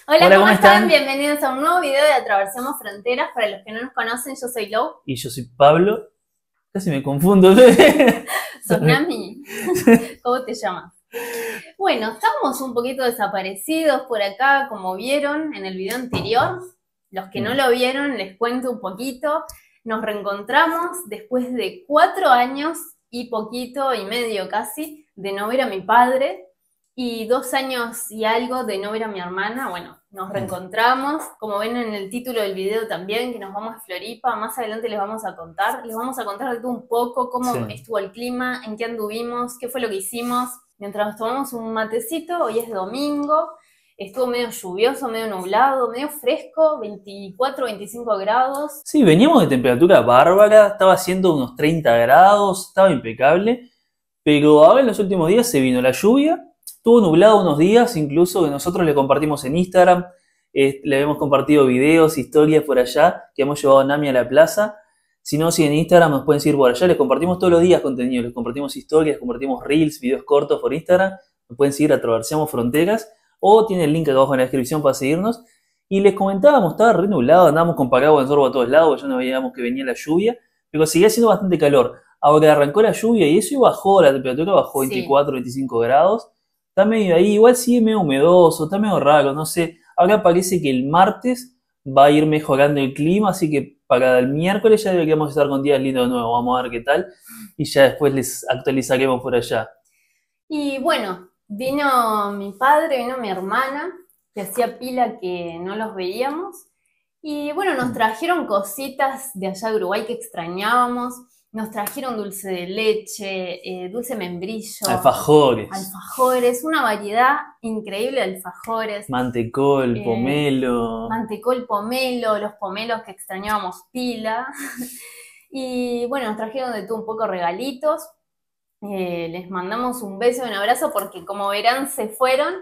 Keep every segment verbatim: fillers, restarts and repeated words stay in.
Hola, Hola, ¿cómo, ¿cómo están? están? Bienvenidos a un nuevo video de Atravesemos Fronteras. Para los que no nos conocen, yo soy Lau. Y yo soy Pablo. Casi me confundo. ¿Sos Nami? ¿Cómo te llamas? Bueno, estamos un poquito desaparecidos por acá, como vieron en el video anterior. Los que no lo vieron, les cuento un poquito. Nos reencontramos después de cuatro años y poquito y medio casi de no ver a mi padre y dos años y algo de no ver a mi hermana. Bueno, nos reencontramos, como ven en el título del video también, que nos vamos a Floripa. Más adelante les vamos a contar, les vamos a contar de todo un poco, cómo sí. estuvo el clima, en qué anduvimos, qué fue lo que hicimos. Mientras nos tomamos un matecito, hoy es domingo, estuvo medio lluvioso, medio nublado, medio fresco, veinticuatro, veinticinco grados. Sí, veníamos de temperatura bárbara, estaba haciendo unos treinta grados, estaba impecable, pero ahora en los últimos días se vino la lluvia. Estuvo nublado unos días, incluso que nosotros le compartimos en Instagram, eh, le hemos compartido videos, historias por allá, que hemos llevado a Nami a la plaza. Si no, si en Instagram nos pueden seguir por allá, les compartimos todos los días contenido, les compartimos historias, les compartimos reels, videos cortos por Instagram. Nos pueden seguir a Atravesemos Fronteras, o tiene el link acá abajo en la descripción para seguirnos. Y les comentábamos, estaba re nublado, andábamos con paraguas en sorbo a todos lados, ya no veíamos que venía la lluvia, pero seguía haciendo bastante calor. Ahora arrancó la lluvia y eso y bajó, la temperatura bajó veinticuatro, veinticinco grados. Está medio ahí, igual sigue medio humedoso, está medio raro, no sé. Ahora parece que el martes va a ir mejorando el clima, así que para el miércoles ya deberíamos estar con días lindos de nuevo. Vamos a ver qué tal y ya después les actualizaremos por allá. Y bueno, vino mi padre, vino mi hermana, que hacía pila que no los veíamos. Y bueno, nos trajeron cositas de allá de Uruguay que extrañábamos. Nos trajeron dulce de leche, eh, dulce membrillo. Alfajores. Alfajores, una variedad increíble de alfajores. Mantecol, eh, pomelo. Mantecol, pomelo, los pomelos que extrañábamos pila. Y bueno, nos trajeron de todo un poco regalitos. Eh, les mandamos un beso y un abrazo porque como verán se fueron.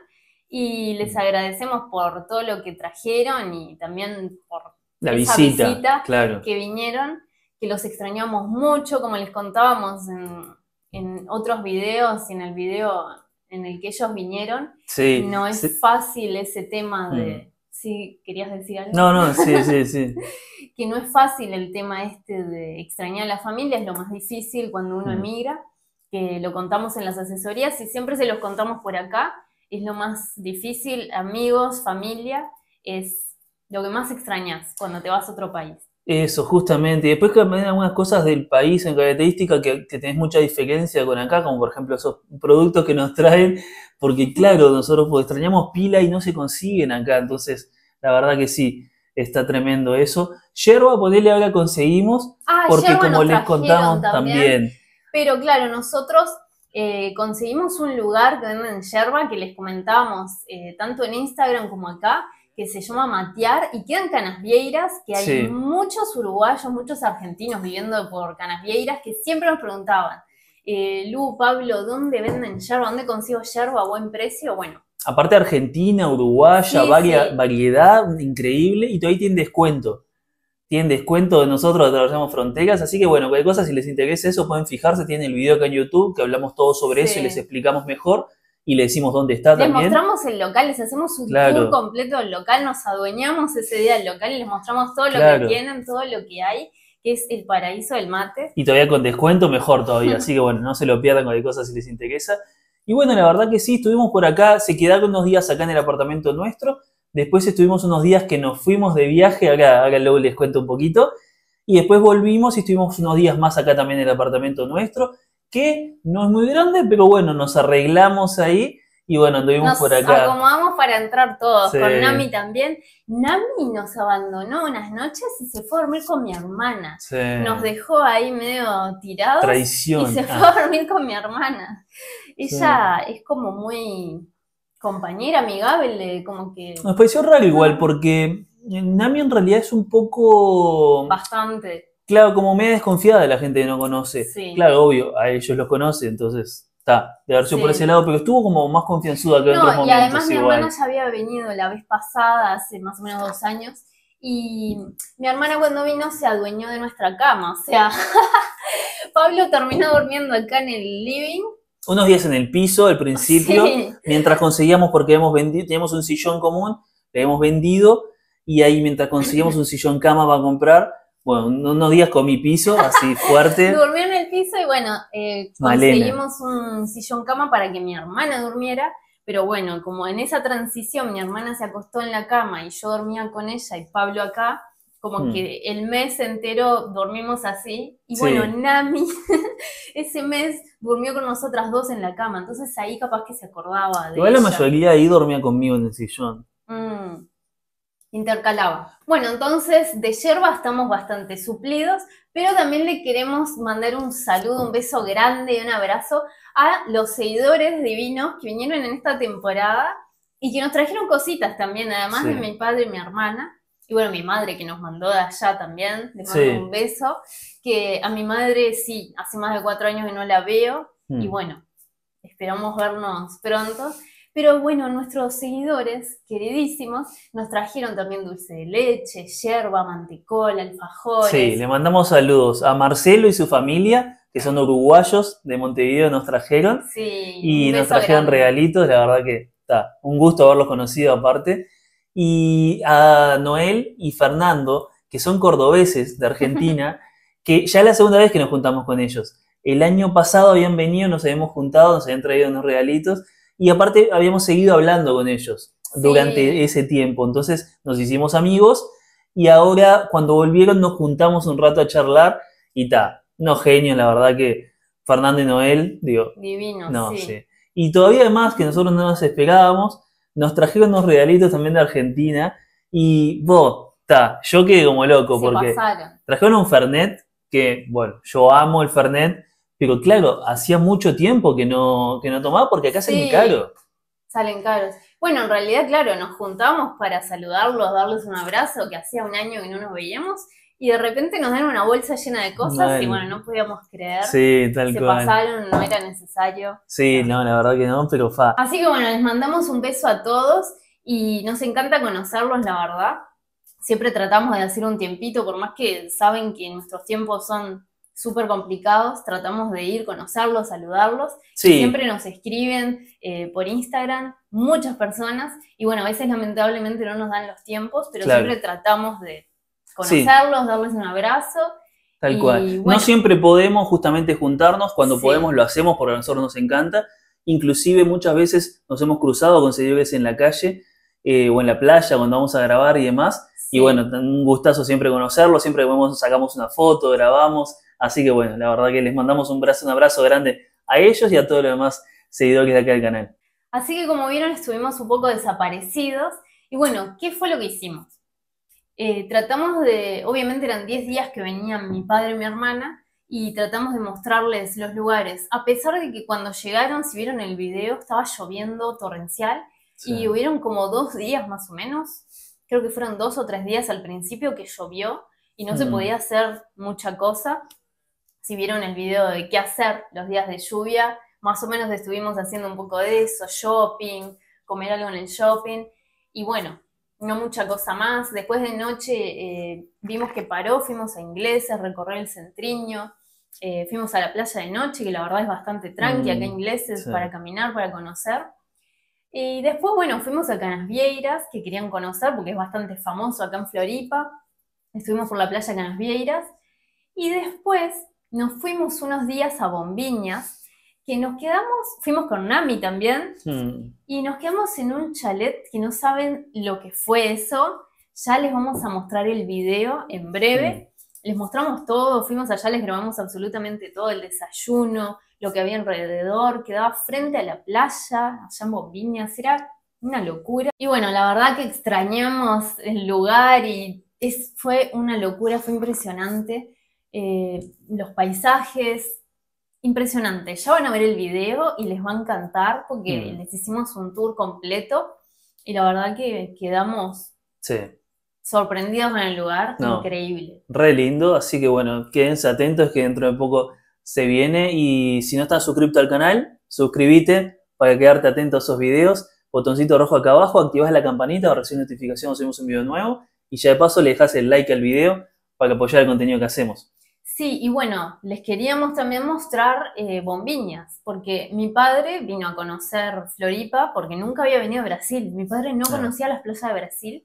Y les agradecemos por todo lo que trajeron y también por la esa visita, visita claro. que vinieron. Que los extrañamos mucho, como les contábamos en, en otros videos y en el video en el que ellos vinieron. Sí, no es sí. fácil ese tema de... Mm. ¿Sí querías decir algo? No, no, sí, sí, sí. Que no es fácil el tema este de extrañar a la familia, es lo más difícil cuando uno Mm. emigra, que lo contamos en las asesorías y siempre se los contamos por acá. Es lo más difícil, amigos, familia, es lo que más extrañas cuando te vas a otro país. Eso, justamente. Y después también hay algunas cosas del país en característica que, que tenés mucha diferencia con acá, como por ejemplo esos productos que nos traen, porque claro, nosotros pues, extrañamos pila y no se consiguen acá, entonces la verdad que sí, está tremendo eso. Yerba, ponele, ahora conseguimos, ah, porque como les trajeron contamos también, también. Pero claro, nosotros eh, conseguimos un lugar que venden yerba, que les comentábamos eh, tanto en Instagram como acá, que se llama Matear, y quedan Canasvieiras, que hay Sí. muchos uruguayos, muchos argentinos viviendo por Canasvieiras, que siempre nos preguntaban, eh, Lu, Pablo, ¿dónde venden yerba? ¿Dónde consigo yerba a buen precio? Bueno. Aparte Argentina, Uruguaya, Sí, varia, sí. variedad increíble, y todavía tienen descuento. Tienen descuento de nosotros, Atravesamos Fronteras, así que bueno, cualquier cosa, si les interesa eso, pueden fijarse, tienen el video acá en YouTube, que hablamos todo sobre Sí. eso y les explicamos mejor. Y le decimos dónde está les también. Les mostramos el local, les hacemos un claro. tour completo del local, nos adueñamos ese día del local y les mostramos todo lo claro. que tienen, todo lo que hay, que es el paraíso del mate. Y todavía con descuento, mejor todavía. Así que bueno, no se lo pierdan cualquier cosa si les interesa. Y bueno, la verdad que sí, estuvimos por acá, se quedaron unos días acá en el apartamento nuestro. Después estuvimos unos días que nos fuimos de viaje, ahora, ahora luego les cuento un poquito. Y después volvimos y estuvimos unos días más acá también en el apartamento nuestro, que no es muy grande, pero bueno, nos arreglamos ahí. Y bueno, anduvimos nos por acá. Nos acomodamos para entrar todos, sí. con Nami también. Nami nos abandonó unas noches y se fue a dormir con mi hermana. Sí. Nos dejó ahí medio tirados. Traición. Y se fue ah. a dormir con mi hermana. Ella sí. es como muy compañera, amigable, como que... Nos pareció raro igual, porque Nami en realidad es un poco... Bastante. Claro, como media desconfiada de la gente que no conoce. Sí. Claro, obvio, a ellos los conoce, entonces... Está, de haber sido sí. por ese lado, pero estuvo como más confianzuda que en no, otros momentos. Y además mi igual. hermana ya había venido la vez pasada, hace más o menos dos años, y mi hermana cuando vino se adueñó de nuestra cama, o sea, Pablo terminó durmiendo acá en el living. Unos días en el piso al principio, sí. mientras conseguíamos, porque hemos vendido, teníamos un sillón común, le hemos vendido y ahí mientras conseguimos un sillón cama para comprar, bueno, unos días comí piso, así fuerte. Durmió en el piso y bueno, eh, conseguimos un sillón cama para que mi hermana durmiera, pero bueno, como en esa transición mi hermana se acostó en la cama y yo dormía con ella y Pablo acá, como hmm. que el mes entero dormimos así. Y sí. bueno, Nami ese mes durmió con nosotras dos en la cama, entonces ahí capaz que se acordaba de Igual ella. La mayoría ahí dormía conmigo en el sillón. Mm. Intercalaba. Bueno, entonces de yerba estamos bastante suplidos, pero también le queremos mandar un saludo, un beso grande y un abrazo a los seguidores divinos que vinieron en esta temporada y que nos trajeron cositas también, además sí. de mi padre y mi hermana. Y bueno, mi madre que nos mandó de allá también, le mando sí. un beso. Que a mi madre sí, hace más de cuatro años que no la veo mm. y bueno, esperamos vernos pronto. Pero bueno, nuestros seguidores queridísimos nos trajeron también dulce de leche, yerba, mantecola, alfajores. Sí, le mandamos saludos a Marcelo y su familia, que son uruguayos de Montevideo, nos trajeron. Sí, y nos trajeron grande. regalitos, la verdad que está, un gusto haberlos conocido aparte. Y a Noel y Fernando, que son cordobeses de Argentina, que ya es la segunda vez que nos juntamos con ellos. El año pasado habían venido, nos habíamos juntado, nos habían traído unos regalitos. Y aparte habíamos seguido hablando con ellos durante sí. ese tiempo. Entonces nos hicimos amigos y ahora cuando volvieron nos juntamos un rato a charlar y ta, unos genios, la verdad que Fernando y Noel, digo. Divinos, no, sí. sí. Y todavía además que nosotros no nos esperábamos, nos trajeron unos regalitos también de Argentina y vos, ta, yo quedé como loco Se porque pasaron. Trajeron un Fernet que, bueno, yo amo el Fernet. Pero claro, hacía mucho tiempo que no, que no tomaba porque acá sí, salen caros. Salen caros. Bueno, en realidad, claro, nos juntamos para saludarlos, darles un abrazo, que hacía un año que no nos veíamos, y de repente nos dan una bolsa llena de cosas Mal. y bueno, no podíamos creer. Sí, tal Se cual. pasaron, no era necesario. Sí, no, la verdad que no, pero fa. Así que bueno, les mandamos un beso a todos y nos encanta conocerlos, la verdad. Siempre tratamos de hacer un tiempito, por más que saben que nuestros tiempos son súper complicados, tratamos de ir, conocerlos, saludarlos. Sí. Y siempre nos escriben eh, por Instagram muchas personas y bueno, a veces lamentablemente no nos dan los tiempos, pero claro. siempre tratamos de conocerlos, sí. darles un abrazo. Tal y, cual. Bueno, no siempre podemos justamente juntarnos, cuando sí. podemos lo hacemos porque a nosotros nos encanta. Inclusive muchas veces nos hemos cruzado con seguidores en la calle eh, o en la playa cuando vamos a grabar y demás. Sí. Y bueno, un gustazo siempre conocerlos, siempre que podemos sacamos una foto, grabamos. Así que bueno, la verdad que les mandamos un abrazo, un abrazo grande a ellos y a todos los demás seguidores de acá del canal. Así que como vieron, estuvimos un poco desaparecidos. Y bueno, ¿qué fue lo que hicimos? Eh, tratamos de, obviamente eran diez días que venían mi padre y mi hermana, y tratamos de mostrarles los lugares. A pesar de que cuando llegaron, si vieron el video, estaba lloviendo torrencial, sí. y hubieron como dos días más o menos, creo que fueron dos o tres días al principio que llovió, y no mm. se podía hacer mucha cosa. Si vieron el video de qué hacer los días de lluvia, más o menos estuvimos haciendo un poco de eso, shopping, comer algo en el shopping, y bueno, no mucha cosa más. Después de noche eh, vimos que paró, fuimos a Ingleses, recorrer el Centriño, eh, fuimos a la playa de noche, que la verdad es bastante tranqui, mm, acá en Ingleses, sí. para caminar, para conocer. Y después, bueno, fuimos a Canasvieiras, que querían conocer porque es bastante famoso acá en Floripa. Estuvimos por la playa Canasvieiras, y después nos fuimos unos días a Bombiñas, que nos quedamos, fuimos con Nami también, hmm. y nos quedamos en un chalet que no saben lo que fue eso. Ya les vamos a mostrar el video en breve. Hmm. Les mostramos todo, fuimos allá, les grabamos absolutamente todo, el desayuno, lo que había alrededor, quedaba frente a la playa, allá en Bombiñas, era una locura. Y bueno, la verdad que extrañamos el lugar y es, fue una locura, fue impresionante. Eh, los paisajes, impresionante. Ya van a ver el video y les va a encantar porque mm. les hicimos un tour completo y la verdad que quedamos sí. sorprendidos con el lugar, no, increíble. Re lindo, así que bueno, quédense atentos que dentro de poco se viene y si no estás suscrito al canal, suscríbete para quedarte atento a esos videos, botoncito rojo acá abajo, activás la campanita para recibir notificación cuando subimos un video nuevo y ya de paso le dejas el like al video para apoyar el contenido que hacemos. Sí, y bueno, les queríamos también mostrar eh, bombiñas, porque mi padre vino a conocer Floripa porque nunca había venido a Brasil. Mi padre no Ah, conocía las playas de Brasil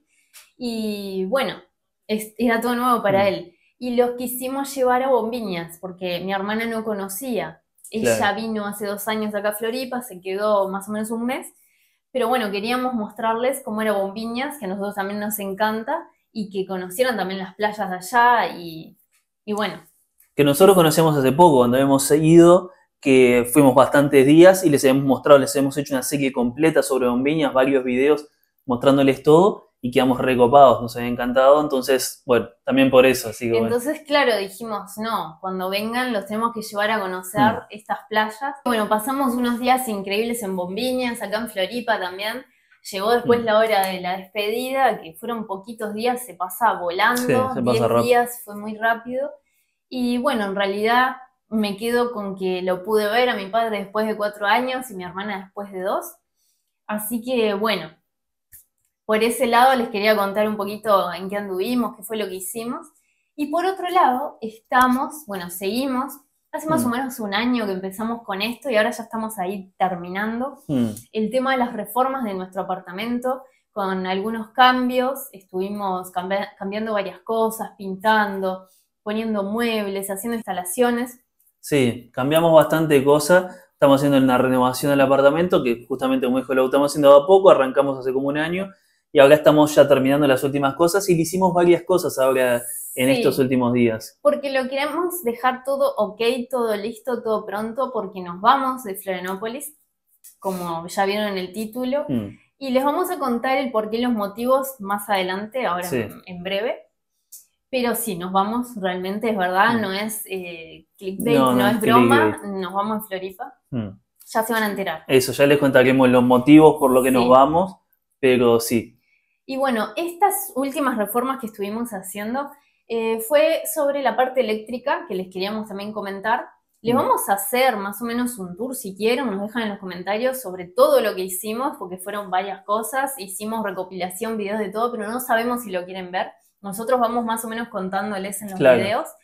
y bueno, es- era todo nuevo para mm, él. Y los quisimos llevar a bombiñas porque mi hermana no conocía. Ella claro. vino hace dos años acá a Floripa, se quedó más o menos un mes, pero bueno, queríamos mostrarles cómo era bombiñas, que a nosotros también nos encanta y que conocieran también las playas de allá y, y bueno. Que nosotros Es, conocemos hace poco, cuando hemos ido, que fuimos bastantes días y les hemos mostrado, les hemos hecho una serie completa sobre bombiñas, varios videos mostrándoles todo y quedamos recopados, nos había encantado, entonces, bueno, también por eso, así que bueno. entonces, claro, dijimos, no, cuando vengan los tenemos que llevar a conocer Mm, estas playas. Bueno, pasamos unos días increíbles en Bombiñas, acá en Floripa también. Llegó después mm. la hora de la despedida, que fueron poquitos días, se pasa Sí, volando, se pasa diez rápido. días, fue muy rápido. Y bueno, en realidad me quedo con que lo pude ver a mi padre después de cuatro años y mi hermana después de dos. Así que bueno, por ese lado les quería contar un poquito en qué anduvimos, qué fue lo que hicimos. Y por otro lado, estamos, bueno, seguimos, hace más o Mm, menos un año que empezamos con esto y ahora ya estamos ahí terminando mm. el tema de las reformas de nuestro apartamento con algunos cambios. Estuvimos cambi- cambiando varias cosas, pintando, poniendo muebles, haciendo instalaciones. Sí, cambiamos bastante cosas. Estamos haciendo una renovación del apartamento, que justamente como dijo, lo estamos haciendo de a poco, arrancamos hace como un año y ahora estamos ya terminando las últimas cosas y le hicimos varias cosas ahora en estos Sí, últimos días. porque lo queremos dejar todo ok, todo listo, todo pronto, porque nos vamos de Florianópolis, como ya vieron en el título, Mm, y les vamos a contar el porqué y los motivos más adelante, ahora sí. en, en breve. Pero sí, nos vamos, realmente es verdad, Mm. no es eh, clickbait, No, no no es es broma, clickbait. nos vamos en Floripa, Mm. ya se van a enterar. Eso, ya les contaremos los motivos por lo que nos Sí. vamos, pero sí. Y bueno, estas últimas reformas que estuvimos haciendo eh, fue sobre la parte eléctrica, que les queríamos también comentar. Les Mm, vamos a hacer más o menos un tour si quieren, nos dejan en los comentarios sobre todo lo que hicimos, porque fueron varias cosas, hicimos recopilación, videos de todo, pero no sabemos si lo quieren ver. Nosotros vamos más o menos contándoles en los claro. videos,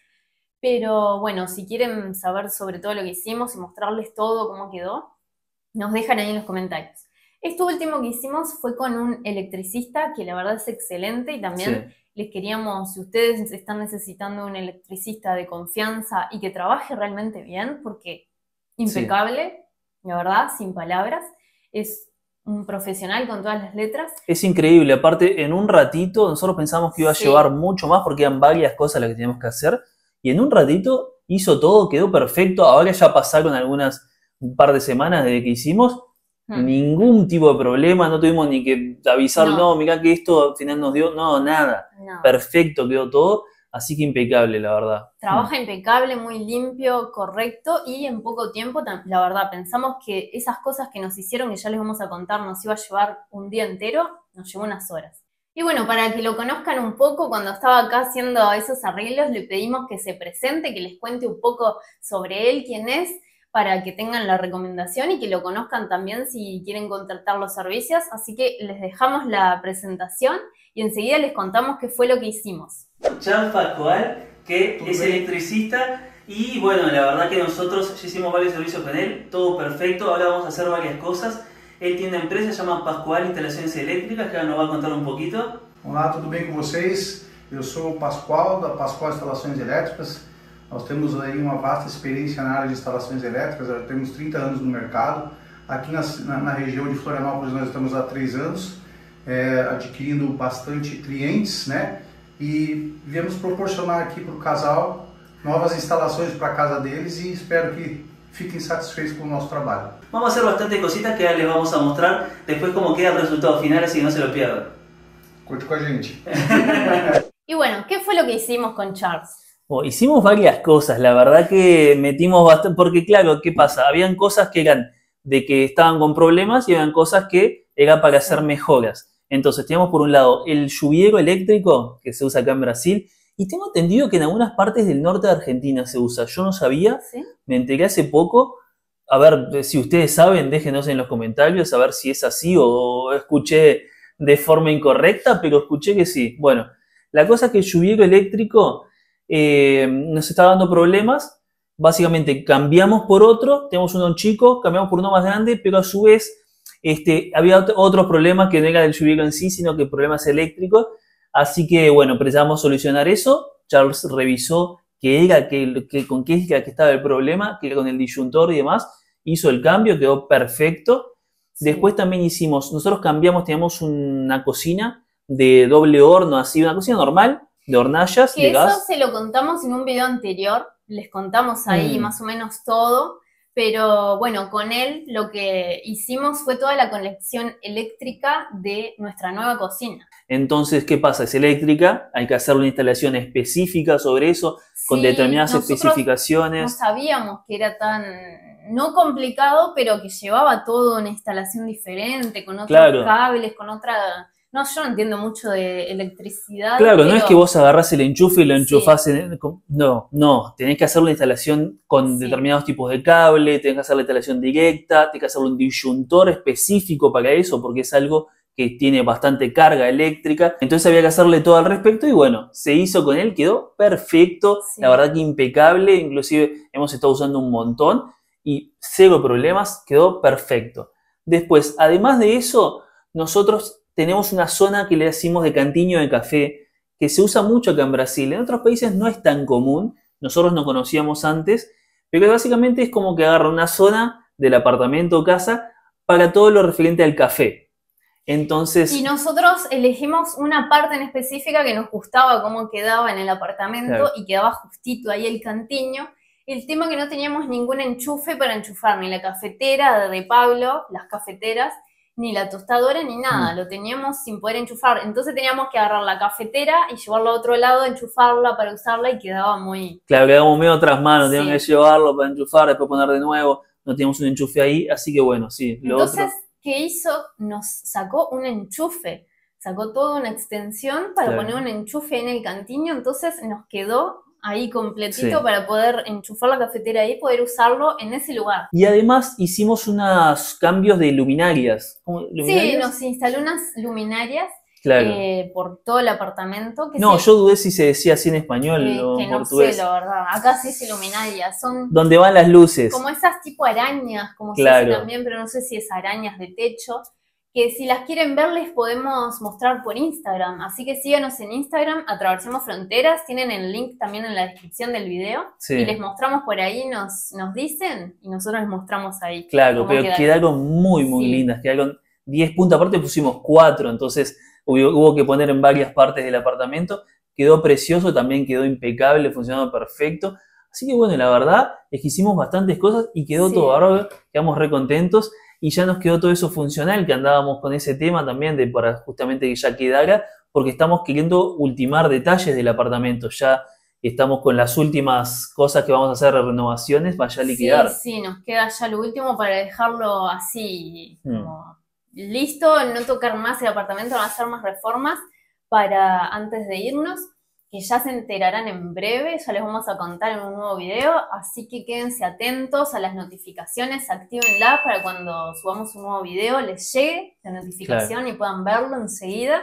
pero bueno, si quieren saber sobre todo lo que hicimos y mostrarles todo cómo quedó, nos dejan ahí en los comentarios. Esto último que hicimos fue con un electricista que la verdad es excelente y Sí. también les queríamos, si ustedes están necesitando un electricista de confianza y que trabaje realmente bien, porque Sí. impecable, la verdad, sin palabras, es un profesional con todas las letras. Es increíble, aparte en un ratito nosotros pensamos que iba a llevar Sí, mucho más porque eran varias cosas las que teníamos que hacer y en un ratito hizo todo, quedó perfecto, ahora ya pasaron algunas, un par de semanas desde que hicimos, hmm, ningún tipo de problema, no tuvimos ni que avisar, no, no, mirá que esto al final nos dio, no, nada, no. perfecto quedó todo, así que impecable la verdad. Mm, Trabaja impecable, muy limpio, correcto y en poco tiempo, la verdad, pensamos que esas cosas que nos hicieron, que ya les vamos a contar, nos iba a llevar un día entero, nos llevó unas horas. Y bueno, para que lo conozcan un poco, cuando estaba acá haciendo esos arreglos, le pedimos que se presente, que les cuente un poco sobre él, quién es, para que tengan la recomendación y que lo conozcan también si quieren contratar los servicios. Así que les dejamos la presentación y enseguida les contamos qué fue lo que hicimos. Charles Pascual, que es electricista y bueno, la verdad que nosotros ya hicimos varios servicios con él, todo perfecto, ahora vamos a hacer varias cosas. Él tiene una empresa, se llama Pascual Instalaciones Eléctricas, que ahora nos va a contar un poquito. Olá, tudo bem com vocês? Eu sou o Pascoal, da Pascoal Instalações Elétricas. Nós temos aí uma vasta experiência na área de instalações elétricas, já temos trinta anos no mercado. Aqui na, na, na região de Florianópolis nós estamos há três anos, é, adquirindo bastante clientes, né? E viemos proporcionar aqui para o casal novas instalações para a casa deles e espero que fiquem satisfeitos com o nosso trabalho. Vamos a hacer bastantes cositas que ahora les vamos a mostrar después cómo queda el resultado final, así que no se lo pierdan. Curte com a gente. Y bueno, ¿qué fue lo que hicimos con Charles? Bueno, hicimos varias cosas, la verdad que metimos bastante, porque claro, ¿qué pasa? Habían cosas que eran de que estaban con problemas y habían cosas que eran para hacer mejoras. Entonces teníamos por un lado el lluviero eléctrico que se usa acá en Brasil y tengo entendido que en algunas partes del norte de Argentina se usa. Yo no sabía, ¿Sí? me enteré hace poco. A ver, si ustedes saben, déjenos en los comentarios a ver si es así o escuché de forma incorrecta, pero escuché que sí. Bueno, la cosa es que el lluviero eléctrico eh, nos estaba dando problemas. Básicamente cambiamos por otro, tenemos uno chico, cambiamos por uno más grande, pero a su vez este, había otros problemas que no era del lluvioco en sí, sino que problemas eléctricos. Así que bueno, precisamos solucionar eso. Charles revisó qué era, qué, qué, con qué era que estaba el problema, que era con el disyuntor y demás. Hizo el cambio, quedó perfecto. Sí. Después también hicimos, nosotros cambiamos, teníamos una cocina de doble horno, así, una cocina normal, de hornallas, que de eso gas. Se lo contamos en un video anterior, les contamos ahí mm. más o menos todo, pero bueno, con él lo que hicimos fue toda la conexión eléctrica de nuestra nueva cocina. Entonces, ¿qué pasa? Es eléctrica, hay que hacer una instalación específica sobre eso, sí, con determinadas especificaciones. No sabíamos que era tan, no complicado, pero que llevaba toda una instalación diferente, con otros claro. cables, con otra... No, yo no entiendo mucho de electricidad. Claro, pero... no es que vos agarrás el enchufe y lo enchufás. Sí. En... No, no. Tenés que hacer una instalación con sí. determinados tipos de cable, tenés que hacer la instalación directa, tenés que hacer un disyuntor específico para eso, porque es algo que tiene bastante carga eléctrica. Entonces había que hacerle todo al respecto y bueno, se hizo con él, quedó perfecto. Sí. La verdad que impecable, inclusive hemos estado usando un montón y cero problemas, quedó perfecto. Después, además de eso, nosotros... tenemos una zona que le decimos de cantiño de café, que se usa mucho acá en Brasil. En otros países no es tan común, nosotros no conocíamos antes, pero básicamente es como que agarra una zona del apartamento o casa para todo lo referente al café. Entonces... Y nosotros elegimos una parte en específica que nos gustaba cómo quedaba en el apartamento claro. y quedaba justito ahí el cantiño. El tema que no teníamos ningún enchufe para enchufar, ni la cafetera de Pablo, las cafeteras, ni la tostadora, ni nada, mm. lo teníamos sin poder enchufar. Entonces teníamos que agarrar la cafetera y llevarla a otro lado, enchufarla para usarla y quedaba muy... Claro, quedamos medio tras manos, sí. teníamos que llevarlo para enchufar, después poner de nuevo, no teníamos un enchufe ahí, así que bueno, sí. Lo Entonces, otro... ¿qué hizo? Nos sacó un enchufe, sacó toda una extensión para claro. poner un enchufe en el cantiño, entonces nos quedó... ahí completito sí. para poder enchufar la cafetera ahí y poder usarlo en ese lugar. Y además hicimos unos cambios de luminarias. ¿Luminarias? Sí, nos instaló unas luminarias claro. eh, por todo el apartamento. Que no, sí, yo dudé si se decía así en español eh, o que en no portugués. sé, la verdad. Acá sí dice luminarias. Son donde van las luces. como esas tipo arañas, como claro. se dice también, pero no sé si es arañas de techo. Que si las quieren ver les podemos mostrar por Instagram, así que síganos en Instagram, Atravesemos Fronteras, tienen el link también en la descripción del video, sí. y les mostramos por ahí, nos, nos dicen, y nosotros les mostramos ahí. Claro, pero quedaron, quedaron muy, muy sí. lindas, quedaron diez puntos, aparte pusimos cuatro, entonces hubo, hubo que poner en varias partes del apartamento, quedó precioso, también quedó impecable, funcionando perfecto, así que bueno, la verdad es que hicimos bastantes cosas y quedó sí. todo bárbaro, quedamos re contentos. Y ya nos quedó todo eso funcional, que andábamos con ese tema también de para justamente que ya quedara, porque estamos queriendo ultimar detalles del apartamento. Ya estamos con las últimas cosas que vamos a hacer, renovaciones, para ya liquidar. Sí, sí, nos queda ya lo último para dejarlo así, mm. como listo, no tocar más el apartamento, van a hacer más reformas para antes de irnos, que ya se enterarán en breve, ya les vamos a contar en un nuevo video, así que quédense atentos a las notificaciones, actívenla para cuando subamos un nuevo video les llegue la notificación claro. y puedan verlo enseguida.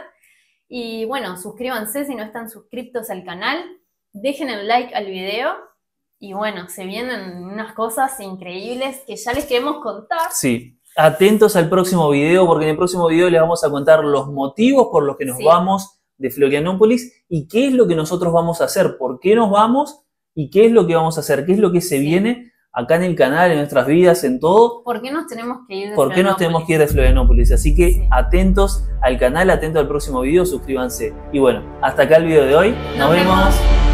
Y bueno, suscríbanse si no están suscriptos al canal, dejen el like al video y bueno, se vienen unas cosas increíbles que ya les queremos contar. Sí, atentos al próximo video porque en el próximo video les vamos a contar los motivos por los que nos sí. vamos de Florianópolis y qué es lo que nosotros vamos a hacer, por qué nos vamos y qué es lo que vamos a hacer, qué es lo que se sí. viene acá en el canal, en nuestras vidas, en todo. ¿Por qué nos tenemos que ir de ¿Por qué nos tenemos que ir de Florianópolis? Así que sí. atentos al canal, atentos al próximo video, suscríbanse. Y bueno, hasta acá el video de hoy. Nos, nos vemos. vemos.